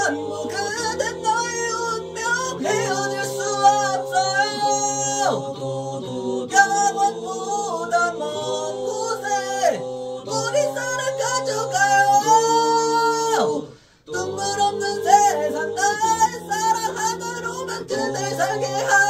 전부 그댄 너의 운명 헤어질 수 없어요. 영원보다 먼 곳에 우리 사랑 가져가요. 눈물 없는 세상 날 사랑하도록만 그댈 살게 하요.